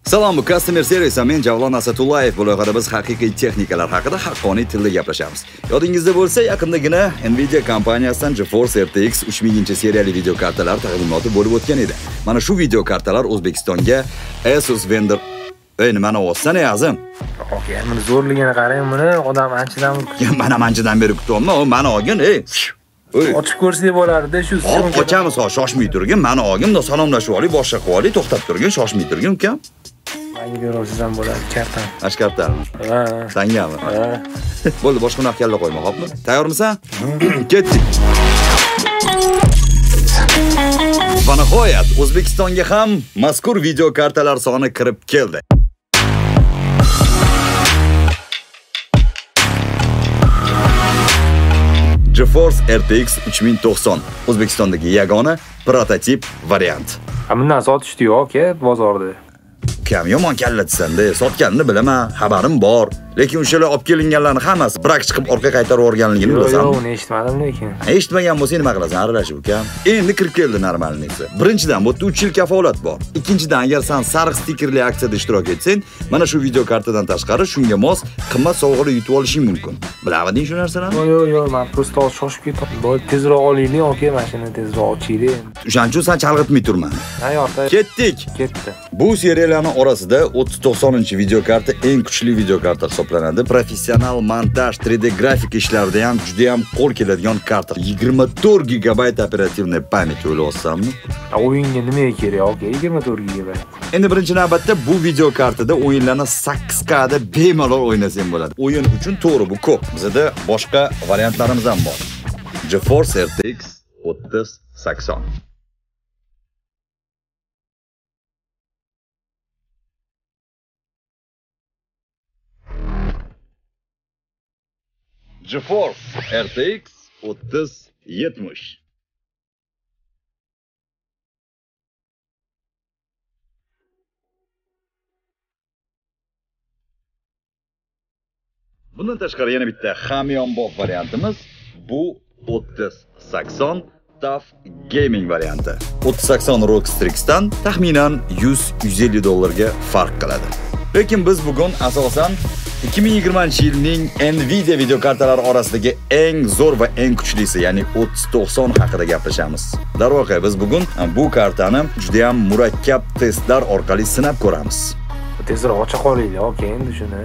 Salom, bu Customer Service. Men Javlon Asatullayev. Bu loyihada biz haqiqiy texnikalar haqida haqqoniy tilda gaplashamiz. Yodingizda bo'lsa, yaqindagina Nvidia kompaniyasidan GeForce RTX 3000-seriyali video kartalar taqdimoti bo'lib o'tgan edi. Mana shu video kartalar O'zbekistonga Asus vendor nimani olsan azim? Okay, buni zo'rligini qarang, buni odam anchadan mana anchadan beri kutyapman. O mani olgin, ochib ko'rsak bo'lardi shu. Ochamiz, shoshmay turgin, mani olgin, salomlashib oling, boshqa qilib oling, to'xtab turgin, shoshmay turgin, ukam. Menga berasiz ham bo'ladi, kartam. Ashkartarmi? Ha. Sangami? Ha. Bo'ldi, boshqa narsa kalla qo'yma, xo'pmi? Tayyormisan? Ketdik. Va nihoyat O'zbekistonga ham mazkur video kartalar soni kirib keldi. GeForce RTX 3090 O'zbekistondagi yagona prototip variant. Bundan sotishdi yo'q, bozorda. Kam yomon kallatsanda, sotganini bilaman, xabarim bor. Lekin o'shalar olib kelinganlarning hammasi brak chiqib orqa qaytarib o'rganligini bilasan. Yo'q, uni eshitmadim lekin. Eshitmagan bo'lsa nima qilasan, aralashib ukam. Endi kirib keldi normalnisi. Birinchidan bu 3 yil kafolat bor. Ikkinchidan, agar sen sariq stikerli aksiyada ishtirok etsang, mana shu video kartadan tashqari shunga mos qimmat sovg'alar yutib olishing mumkin. Bilavding shu narsalarni? Yo'q, men prosta shoshib ketdim. Bo'ldi, tezroq olaylik, okey, mashinani tezroq ochaylik. O'shaning uchun sen chalg'itmay turman. Hayotda Ketdik. ketdi. Bu seriyalarning orasida 3090-video karta eng kuchli video karta hisoblanadi. Professional montaj, 3D grafik ishlarida ham juda ham qo'l keladigan karta. 24 GB operativniy pamyat o'ylayapsanmi? O'yinga nimaga kerak, okey, 24 GB. Endi birinchi navbatda bu video kartada o'yinlarni 8K da bemalol o'ynasang bo'ladi. O'yin uchun to'g'ri bu ko'p. Bizda boshqa variantlarimiz ham bor. GeForce RTX 3080. GeForce RTX 3070. Bundan tashqari yana bitta hamyonbop variantimiz bu 3080 TUF Gaming varianti. 3080 ROG Strix'dan taxminan $100-150 ga farq qiladi. Lekin biz bugun asosan 2020-yilning Nvidia video kartalari orasidagi eng zo'r va eng kuchlisi, ya'ni 3090 haqida gaplashamiz. Darvoqe, biz bugun bu kartani juda ham murakkab testlar orqali sinab ko'ramiz. Tezroq ocha qolaylik, okey, endi shuni.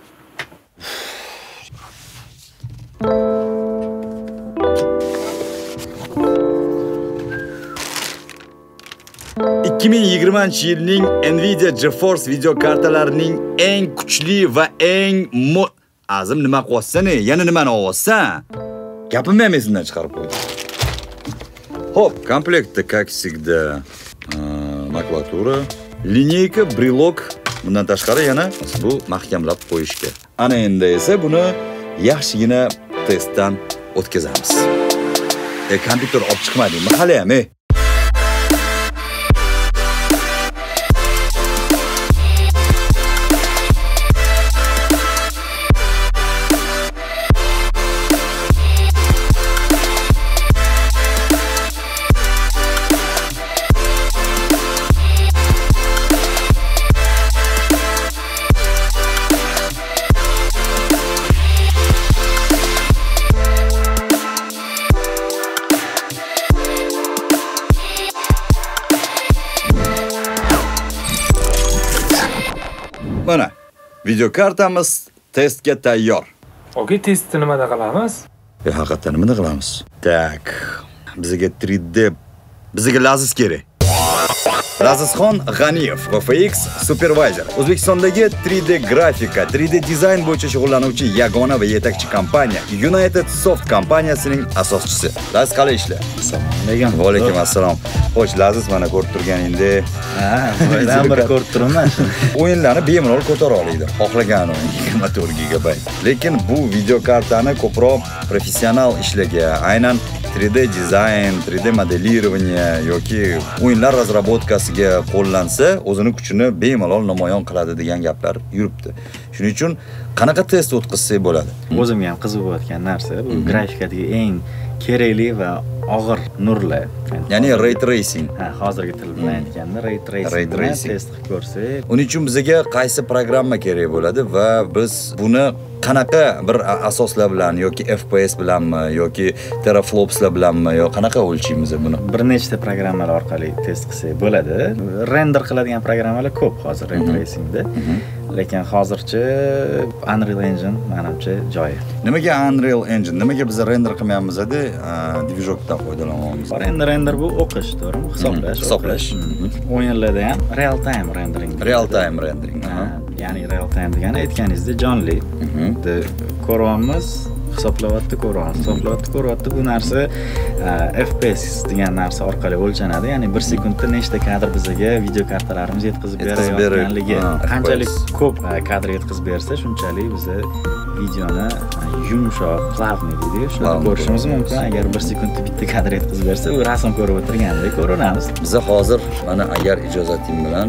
...2020-yilning Nvidia GeForce video kartalarining eng kuchli va eng azim nima qilyapsan, yana nimani olyapsan? Gapimni ham esimdan chiqarib qo'ydim. Hop, komplektda как всегда maklatura, lineyka, brelok, bundan tashqari yana bu mahkamlab qo'yishga. Ana endi esa buni yaxshigina testdan o'tkazamiz. Kompyuter olib chiqmadingmi hali ham? Mana, video kartamiz testga tayyor. Okey, testni nimada qilamiz? Haqiqatan nimada qilamiz? Tak, bizga 3D, bizga Laziz kerak. Lazizxon G'aniyev, VFX Supervisor. O'zbekistondagi 3D grafika, 3D dizayn bo'yicha shug'ullanuvchi yagona va yetakchi kompaniya United Soft kompaniyasining asoschisi. Laziz, qalay ishlar? Assalomu alaykum. Va alaykum assalom. Xo'sh, Laziz, mana ko'rib turganingda, Bo'ydan bir ko'rib turibman. O'yinlarni bemalol ko'tara oladi. Xohlagan o'yin 24 GB. Lekin bu video kartani ko'proq professional ishlarga, aynan 3D dizayn, 3D modelирование yoki o'yinlar razrabotkasiga qo'llansa, o'zini kuchini bemalol namoyon qiladi degan gaplar yuribdi. Shuning uchun qanaqa test o'tkazsak bo'ladi? O'zimga ham qiziq bo'layotgan narsa bu grafikadagi eng kerakli va og'ir nurlar. Ya'ni ray tracing. Ha, hozirgi til bilan aytganda ray tracing test qilib ko'rsak. Uning uchun bizga qaysi programma kerak bo'ladi va biz buni qanaqa bir asoslar bilan yoki FPS bilanmi yoki teraflopslar bilanmi yo qanaqa o'lchaymiz buni? Bir nechta programmalar orqali test qilsak bo'ladi. Render qiladigan programmalar ko'p hozir ray tracingda. Lekin hozircha Unreal Engine menimcha joyi. Nimaga Unreal Engine? Nimaga biz render qilmaymiz-da, dvijokdan foydalanamiz? Render bu o'qish, to'g'rimi? Hisoblash. O'yinlarda ham real time rendering. Real time rendering. Ya'ni real time degani aytganingizdek jonli. Ko'ryapmiz, hisoblayapti, ko'ryapti. Bu narsa FPS degan narsa orqali o'lchanadi. Ya'ni 1 sekundda nechta kadr bizga video kartalarimiz yetkazib berayotganligi. Qanchalik ko'p kadr yetkazib bersa, shunchalik biz videoni yumshoq, plavniy deydi, shuni ko'rishimiz mumkin. Agar 1 sekundda bitta kadr yetkazib bersa, u rasm ko'rib o'tirgandek ko'rinamiz. Biz hozir mana agar ijozating bilan,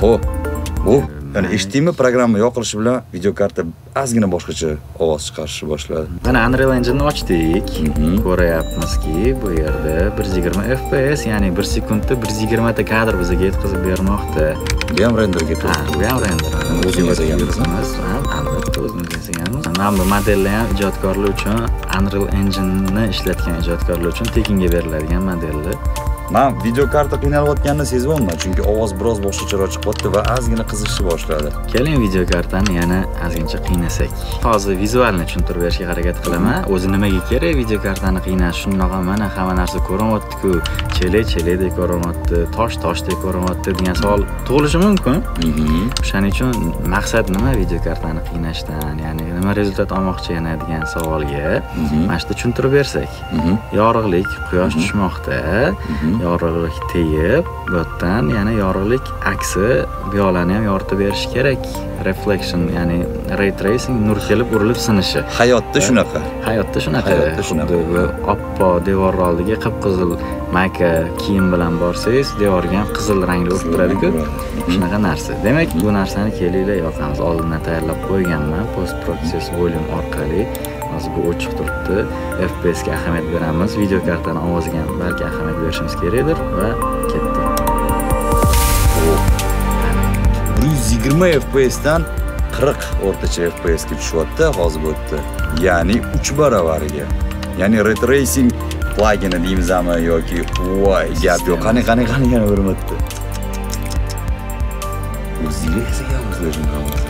bu yani eshitdingmi, programma yoqilishi bilan video karta ozgina boshqacha ovoz chiqarishni boshladi. Mana Unreal Engine ochdik. Ko'ryapmizki, bu yerda 120 FPS, ya'ni 1 sekundda 120 ta kadr bizga yetkazib bermoqda. Bu ham renderga turibdi. Bu ham render. O'zimiz yasaganmiz. Albatta, o'zimiz yasaganmiz. Mana bu modellar ham ijodkorlar uchun, Unreal Engine'ni ishlatgan ijodkorlar uchun tekinga beriladigan modellar. Men video karta qiynalayotganini sezyapman, chunki ovoz biroz boshqacharoq chiqyapti va ozgina qizishni boshladi. Keling video kartani yana ozgincha qiynasak. Hozir vizualni tushuntirib berishga harakat qilaman. O'zi nimaga kerak video kartani qiynash? Shundoq mana hamma narsa ko'rinyapti-ku, cheledek ko'rinyapti, toshdek ko'rinyapti degan savol tug'ilishi mumkin. Shuning uchun maqsad nima video kartani qiynashdan? Ya'ni nima rezultat olmoqchi yana degan savolga mana shunda tushuntirib bersak. Yorug'lik, quyosh tushmoqda. Yorug'lik tegib, bu yerdan yana yorug'lik aksi biyolani ham yoritib berish kerak. Reflection, ya'ni ray tracing, nur kelib urilib sinishi. Hayotda shunaqa. Bu oppo devor oldiga qip-qizil mayka kiyim bilan borsangiz, devorga ham qizil rangli urib turadi-ku. Shunaqa narsa. Demak, bu narsani kelinglar yoqamiz. Oldindan tayyorlab qo'yganman, post process volume orqali. Hozir bu ochiq turibdi. FPS ga ahamiyat beramiz. Video kartani ovoziga ham balki ahamiyat berishimiz kerakdir va ketdi. 120 FPS dan 40 o'rtacha FPS ga tushyapti hozir bu yerda. Ya'ni 3 baravariga. Ya'ni ray tracing plugini deymizmi yoki voy gap yo'q. Qani yana o'rmatdi. O'ziga esa o'zlashim qolmasa.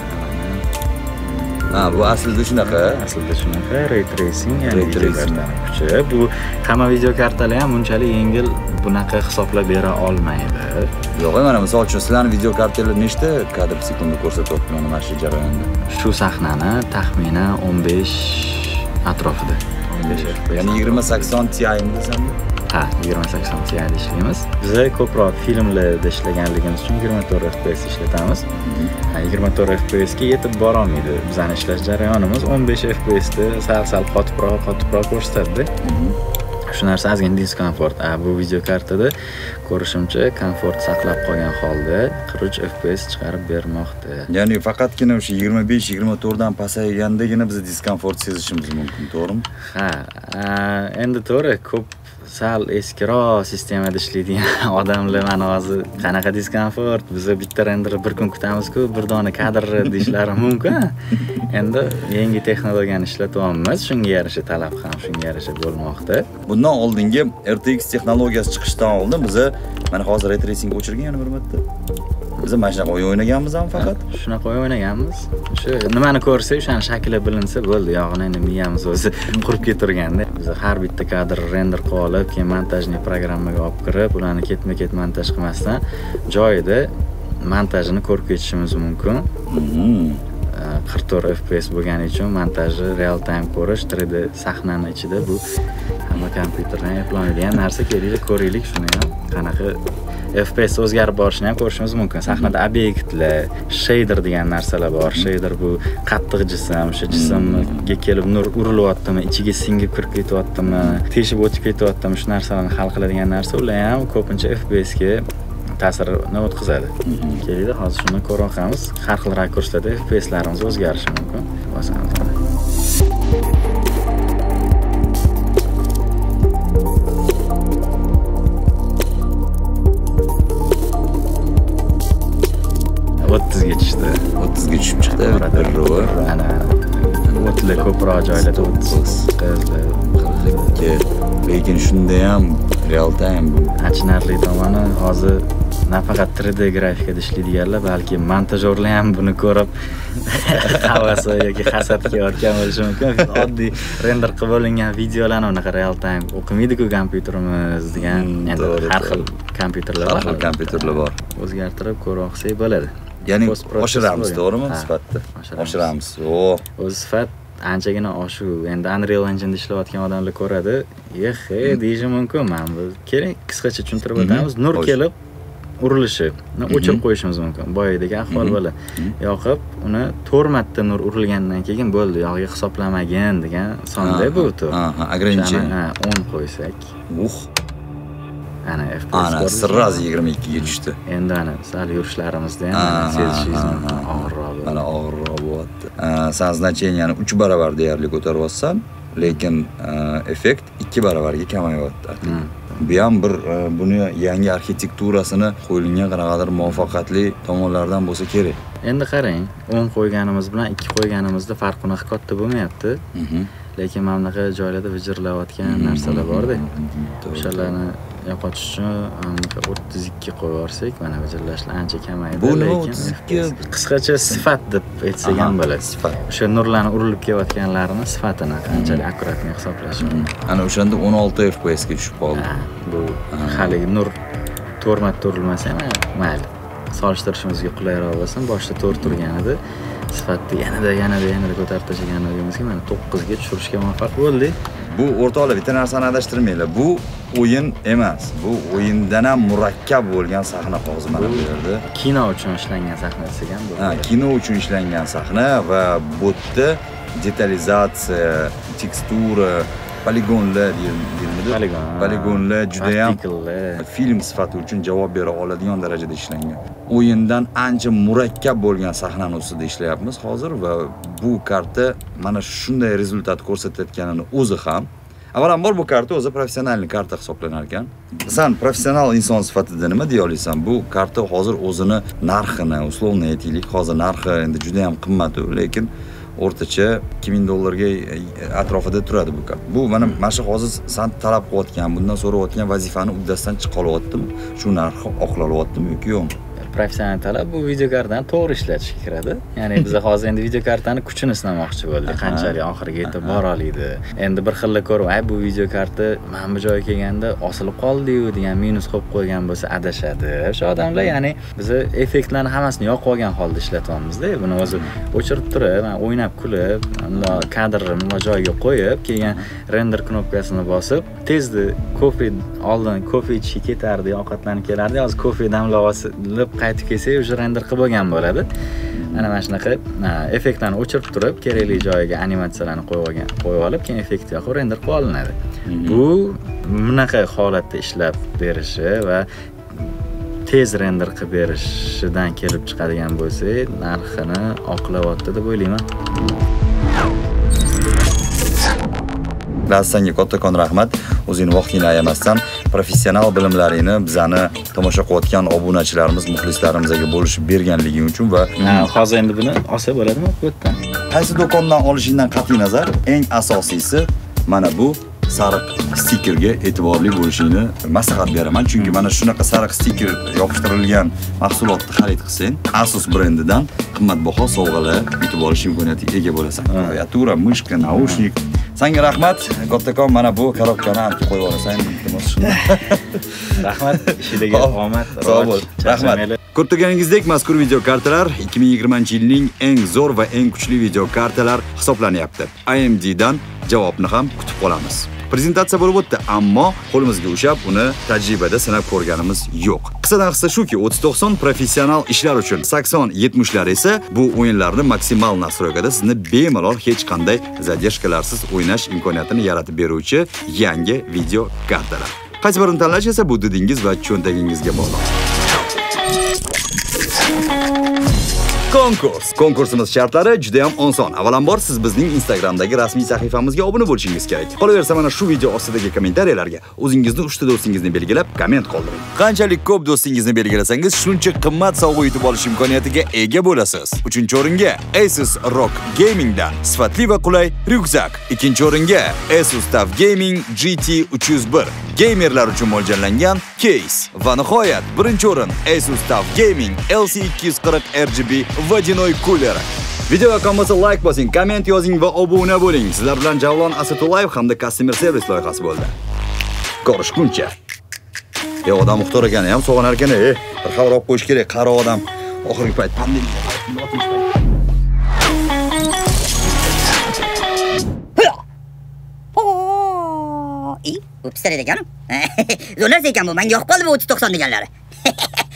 Bu aslida shunaqa. Ray tracing, ya'ni video kartani kuchi. Bu hamma video kartalar ham unchalik yengil bunaqa hisoblab bera olmaydi. Yo'q, mana misol uchun sizlarning video kartalar nechta kadr sekundda ko'rsatyapti mana shu jarayonda? Shu sahnani taxminan 15 atrofida. 15 FPS. Ya'ni 2080 Ti mi desammi? Ha, 2080 Ti ishlaymiz. Biz ko'proq filmlarda ishlaganligimiz uchun 24 FPS ishlatamiz. 24 FPS ga yetib bora olmaydi. Bizning ishlash jarayonimiz 15 FPS da sal qotibroq ko'rsatadi. Shu narsa ozgina diskomfort. Bu video kartada ko'rishimcha komfort saqlab qolgan holda 43 FPS chiqarib bermoqda. Ya'ni faqatgina o'sha 25-24 dan pasaygandagina biz diskomfort sezishimiz mumkin, to'g'rimi? Ha, endi to'g'ri, ko'p sal eskiroq sistemada ishlaydigan odamlar mana hozir qanaqa diskomfort, biz bitta renderni bir kun kutamiz-ku, bir dona kadr deyishlari mumkin. Endi yangi texnologiyani ishlatyapmiz, shunga yarasha talab ham shunga yarasha bo'lmoqda. Bundan oldingi RTX texnologiyasi chiqishdan oldin biz mana hozir ray tracing o'chirgan yana bir marta. Biz mana shunaqa o'ynaganmizmi faqat? Shunaqa o'ynaganmiz. Shu nimani ko'rsak, o'shani shakli bilinsa bo'ldi. Yog'ini endi miyamiz o'zi qurib ketirganda. Biz har bitta kadr render qilib olib, keyin montajniy programmaga olib kirib, ularni ketma-ket montaj qilmasdan joyida montajini ko'rib ketishimiz mumkin. 44 FPS bo'lgani uchun montajni real time ko'rish 3D sahnani ichida bu hamma kompyuterdan eplolmaydigan narsa. Kerakli ko'raylik shuni ham. Qanaqa FPS o'zgarib borishini ham ko'rishimiz mumkin. Sahnada obyektlar, shader degan narsalar bor. Shader bu qattiq jism, o'sha jismga kelib nur urilyaptimi, ichiga singib kirib ketyaptimi, teshib o'tib ketyaptimi, shu narsalarni hal qiladigan narsa. Ular ham ko'pincha FPS ga ta'sirini o'tkazadi. Kelinglar, hozir shuni ko'ramiz. Har xil rakurslarda FPS-larimiz o'zgarishi mumkin. Bosamiz. ga tushdi. 30 ga tushib chiqdi. Bir ro'y. Ana. O'tli ko'proq joylarda 30 qildi. Lekin shunda ham real time bu. Achinarli tomoni hozir nafaqat 3D grafikada ishlaydiganlar, balki montajyorlar ham buni ko'rib havasi yoki hasad qilayotgan bo'lishi mumkin. Oddiy render qilib olingan videolarni unaqa real time o'qimaydi-ku kompyuterimiz degan. Endi har xil kompyuterlar bor. Har xil kompyuterlar bor. O'zgartirib ko'roqsak bo'ladi. Ya'ni oshiramiz, to'g'rimi? Sifatni. Oshiramiz. O'z sifat anchagina oshuv. Endi Unreal Engine da ishlayotgan odamlar ko'radi. Deyishi mumkin. Men bu kerak qisqacha tushuntirib o'tamiz. Nur kelib urilishi o'chirib qo'yishimiz mumkin. Boyadagi ahvol bo'la. Yoqib, uni 4 marta nur urilgandan keyin bo'ldi, yog'iga hisoblamagin degan sonda bu tur. Ограничение. 10 qo'ysak. Ana FPS ana sirraz 22 ga tushdi. Endi ana sal yurishlarimizda ham sezishingiz mumkin. Og'irroq. Mana og'irroq bo'lyapti. Sen значениyani 3 barobar deyarli ko'taryapsan, lekin effekt 2 barobarga kamayyapti. Bu ham bir buni yangi arxitekturasini qo'yilgan qanaqadir muvaffaqiyatli tomonlardan bo'lsa kerak. Endi qarang, 10 qo'yganimiz bilan 2 qo'yganimizda farqi unaqa katta bo'lmayapti. Lekin mana bunaqa joylarda vijirlayotgan narsalar bor-da. O'shalarni yo'qotish uchun 32 qo'yib yuborsak, mana vijirlashlar ancha kamaydi. Bu 32 qisqacha sifat deb aytsak ham bo'ladi. Sifat. O'sha nurlarni urilib kelayotganlarini sifatini qanchalik akkuratni hisoblash mumkin. Ana o'shanda 16 FPS ga tushib qoldi. Bu hali nur 4 marta urilmasa ham mayli. Solishtirishimizga qulayroq bo'lsin. Boshda 4 turgan edi. Sifatni yanada ko'tarib tashlaganligimizga mana 9 ga tushirishga muvaffaq bo'ldik. Bu o'rtoqlar, bitta narsani adashtirmanglar. Bu o'yin emas. Bu o'yindan ham murakkab bo'lgan sahna hozir mana bu yerda. Kino uchun ishlangan sahna desak ham bo'ladi. Kino uchun ishlangan sahna va bu yerda detalizatsiya, tekstura, poligonlar deyiladi. Poligonlar juda ham film sifati uchun javob bera oladigan darajada ishlangan. O'yindan ancha murakkab bo'lgan sahnani ustida ishlayapmiz hozir va bu karta mana shunday rezultat ko'rsatayotganini o'zi ham avvalambor bu karta o'zi professionalniy karta hisoblanar ekan. Sen professional inson sifatida nima deya olasan? Bu karta hozir o'zini narxini, uslovni aytaylik, hozir narxi endi juda ham qimmat, lekin o'rtacha $2000 atrofida turadi bu kart. Bu mana shu hozir sen talab qilayotgan, bundan so'rayotgan vazifani uddasidan chiqa olyaptimi? Shu narxi oqlalyaptimi yoki yo'qmi? Professional talab bu videokartani to'g'ri ishlatishga kiradi. Ya'ni biz hozir endi videokartani kuchini sinamoqchi bo'ldik. Qanchalik oxiriga yetib bora oladi. Endi bir xillar ko'rib, bu videokarta mana bu joyga kelganda osilib qoldi-yu degan minus qo'yib qo'ygan bo'lsa adashadi. O'sha odamlar, ya'ni biz effektlarni hammasini yoqib olgan holda ishlatyapmiz-da. Buni o'zi o'chirib turib, o'ynab kulib, kadrni joyiga qo'yib, keyin render knopkasini bosib, tezda kofe ichishga ketardi, ovqatlanib kelardi. Hozir kofe damlab olib qaytib kelsa, o'sha render qilib bo'lgan bo'ladi. Ana mana shunaqa effektlarni o'chirib turib, kerakli joyiga animatsiyalarni qo'yib olib, keyin effekt yoqib render qilib olinadi. Bu bunaqa holatda ishlab berishi va tez render qilib berishidan kelib chiqadigan bo'lsa, narxini oqlayapti deb o'ylayman. Senga kattakon rahmat. O'zing vaqtingni ayamasdan professional bilimlaringni bizani tomosha qilayotgan obunachilarimiz, muxlislarimizga bo'lishib berganliging uchun va hozir endi buni olsa bo'ladimi bu yerdan? Qaysi do'kondan olishingdan qat'iy nazar, eng asosiysi mana bu sariq stikerga e'tiborli bo'lishingni maslahat beraman. Chunki mana shunaqa sariq stiker yopishtirilgan mahsulotni xarid qilsang, Asus brendidan qimmatbaho sovg'alar yutib olish imkoniyatiga ega bo'lasan. Klaviatura, mishka, naushnik. Senga rahmat. Kattakon mana bu korobkani olib qo'yib olasan, iltimos shunday. Rahmat, ishidagi omad, sog' bo'l. Rahmat. Ko'rganingizdek, mazkur video kartalar 2020-yilning eng zo'r va eng kuchli video kartalar hisoblanyapti. AMD dan javobni ham kutib qolamiz. Prezentatsiya bo'lib o'tdi, ammo qo'limizga ushab uni tajribada sinab ko'rganimiz yo'q. Qisqadan qisqa shuki, 3090 professional ishlar uchun, 80-70lar esa bu o'yinlarni maksimal nastroykada sizni bemalol hech qanday zadержкаларsiz o'ynash imkoniyatini yaratib beruvchi yangi video kartalar. Qaysi birini tanlash esa bu didingiz va cho'ntagingizga bog'liq. Konkursimiz shartlari juda ham oson. Avvalambor siz bizning Instagramdagi rasmiy sahifamizga obuna bo'lishingiz kerak. Qolaversa mana shu video ostidagi kommentariyalarga o'zingizni 3 ta do'stingizni belgilab komment qoldiring. Qanchalik ko'p do'stingizni belgilasangiz, shuncha qimmat sovg'a yutib olish imkoniyatiga ega bo'lasiz. 3-o'ringa Asus ROG Gaming dan sifatli va qulay ryukzak. 2-o'ringa Asus TUF Gaming GT 301 gamerlar uchun mo'ljallangan case. Va nihoyat 1-o'rin Asus TUF Gaming LC240 RGB водяной кулер. Videoga yoqqan bo'lsa like bosing, komment yozing va obuna bo'ling. Sizlar bilan Javlon Asatullayev hamda Customer Service loyihasi bo'ldi. Ko'rishguncha. Odam muxtor ekan, ham sog'anar ekan, bir xabar olib qo'yish kerak, qaro odam. Oxirgi payt pandemiya. Upslar ekan. Zo'rlar ekan bu, menga yoqib qoldi bu 30-90 deganlari.